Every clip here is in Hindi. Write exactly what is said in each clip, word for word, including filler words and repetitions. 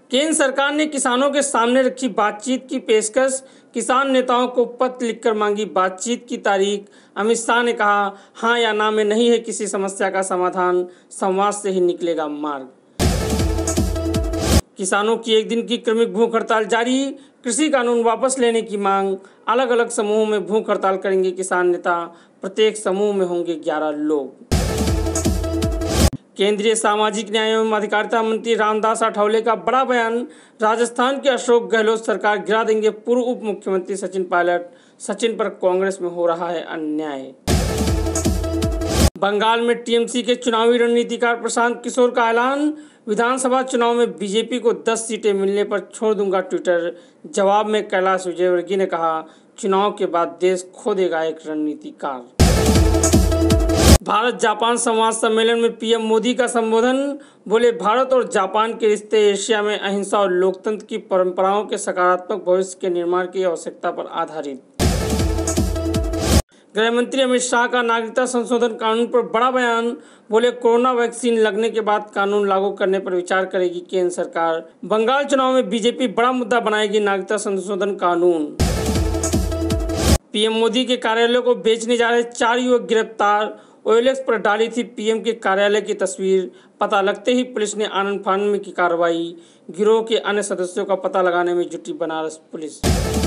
केंद्र सरकार ने किसानों के सामने रखी बातचीत की पेशकश, किसान नेताओं को पत्र लिखकर मांगी बातचीत की तारीख। अमित शाह ने कहा, हाँ या ना में नहीं है किसी समस्या का समाधान, संवाद से ही निकलेगा मार्ग। किसानों की एक दिन की क्रमिक भूख हड़ताल जारी, कृषि कानून वापस लेने की मांग। अलग अलग समूहों में भूख हड़ताल करेंगे किसान नेता, प्रत्येक समूह में होंगे ग्यारह लोग। केंद्रीय सामाजिक न्याय एवं अधिकारिता मंत्री रामदास अठावले का बड़ा बयान। राजस्थान के अशोक गहलोत सरकार गिरा देंगे पूर्व उप मुख्यमंत्री सचिन पायलट, सचिन पर कांग्रेस में हो रहा है अन्याय। बंगाल में टीएमसी के चुनावी रणनीतिकार प्रशांत किशोर का ऐलान, विधानसभा चुनाव में बीजेपी को दस सीटें मिलने पर छोड़ दूंगा ट्विटर। जवाब में कैलाश विजयवर्गीय ने कहा, चुनाव के बाद देश खो देगा एक रणनीतिकार। भारत जापान संवाद सम्मेलन में पीएम मोदी का संबोधन, बोले भारत और जापान के रिश्ते एशिया में अहिंसा और लोकतंत्र की परंपराओं के सकारात्मक भविष्य के निर्माण की आवश्यकता पर आधारित। गृह मंत्री अमित शाह का नागरिकता संशोधन कानून पर बड़ा बयान, बोले कोरोना वैक्सीन लगने के बाद कानून लागू करने पर विचार करेगी केंद्र सरकार। बंगाल चुनाव में बीजेपी बड़ा मुद्दा बनाएगी नागरिकता संशोधन कानून। पीएम मोदी के कार्यालय को बेचने जा रहे चार युवक गिरफ्तार, ओएलएक्स पर डाली थी पीएम के कार्यालय की तस्वीर। पता लगते ही पुलिस ने आनन फानन में की कार्रवाई, गिरोह के अन्य सदस्यों का पता लगाने में जुटी बनारस पुलिस।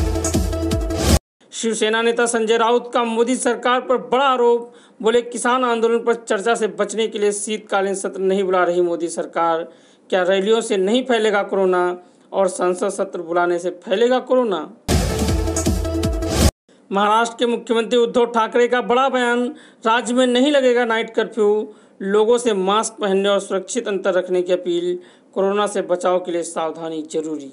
शिवसेना नेता संजय राउत का मोदी सरकार पर बड़ा आरोप, बोले किसान आंदोलन पर चर्चा से बचने के लिए शीतकालीन सत्र नहीं बुला रही मोदी सरकार। क्या रैलियों से नहीं फैलेगा कोरोना और संसद सत्र बुलाने से फैलेगा कोरोना। महाराष्ट्र के मुख्यमंत्री उद्धव ठाकरे का बड़ा बयान, राज्य में नहीं लगेगा नाइट कर्फ्यू, लोगों से मास्क पहनने और सुरक्षित अंतर रखने की अपील, कोरोना से बचाव के लिए सावधानी जरूरी।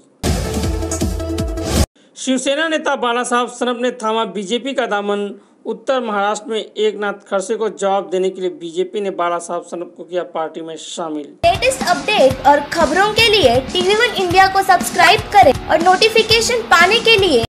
शिवसेना नेता बालासाहब सनप ने थामा बीजेपी का दामन, उत्तर महाराष्ट्र में एकनाथ खड़से को जवाब देने के लिए बीजेपी ने बालासाहब सनप को किया पार्टी में शामिल। लेटेस्ट अपडेट और खबरों के लिए टीवी वन इंडिया को सब्सक्राइब करें और नोटिफिकेशन पाने के लिए